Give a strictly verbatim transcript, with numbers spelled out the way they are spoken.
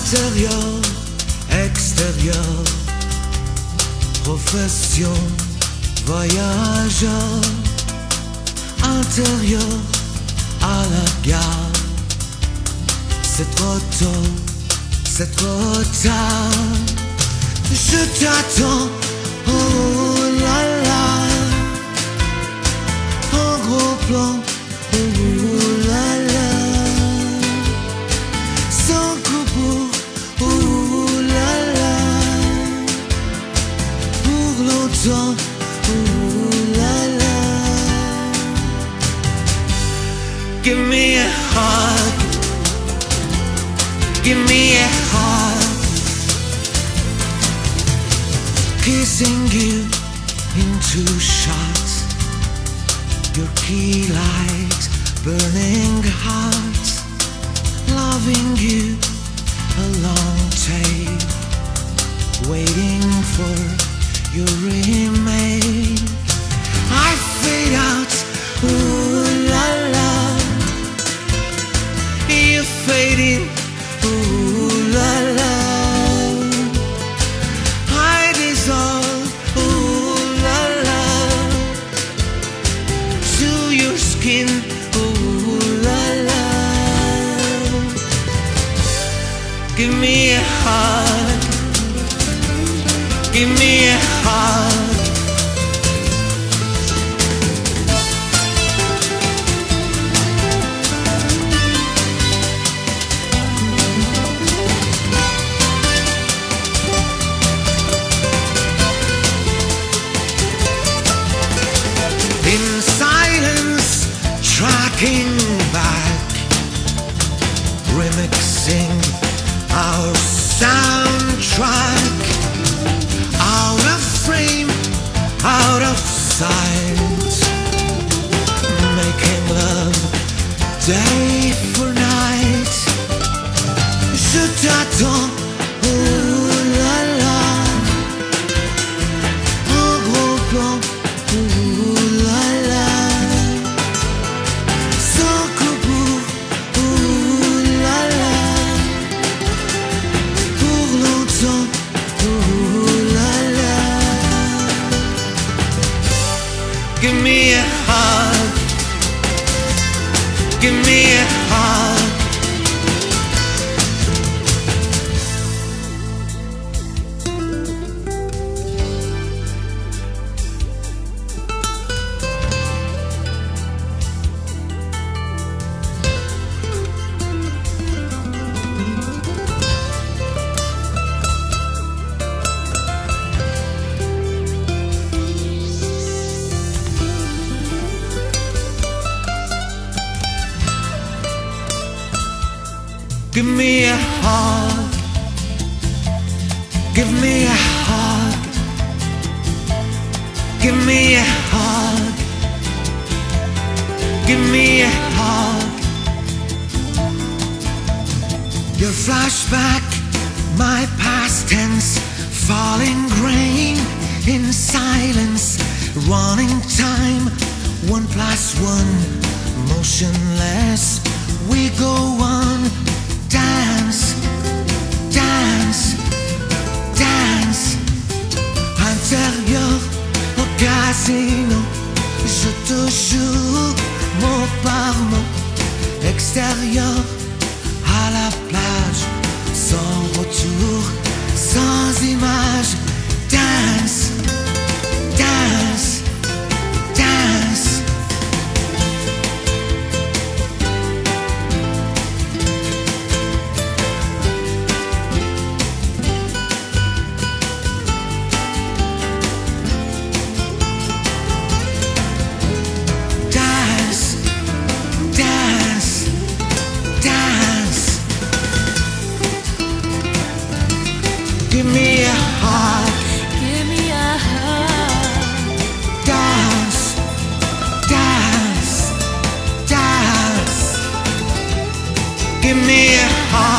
Intérieur, extérieur, profession, voyageur. Intérieur, à la gare. C'est trop tôt, c'est trop tard. Je t'attends, oh là là. En gros plan, oh là là. Sans coupe, oh là là. Pour longtemps, oh là là. Give me a hug. Give me a hug. Kissing you in two shots. Your key light burning hot. Loving you a long tape. Waiting for your remain. I fade out, ooh la la. You fade in, ooh la la. I dissolve, ooh la la. To your skin, ooh la la. Give me a hug. Give me a hug. In silence, tracking back, remixing our soundtrack. Out of frame, out of sight, making love day for night. Je t'attends, oh la la. En gros plan, oh la la. Sans coupe, oh la la. Pour longtemps, oh la la. Give me a hug. Give me a hug. Give me a hug. Give me a hug. Give me a hug. Give me a hug. Your flashback, my past tense, falling grain in silence, running time, one plus one, motionless. We go on. Dance, dance, dance. Intérieur au casino, je te jure mot par mot. Extérieur à la plage, sans retour, sans image. Dance, dance, dance. Give me a heart. Give me a hug. Dance, dance, dance. Give me a heart.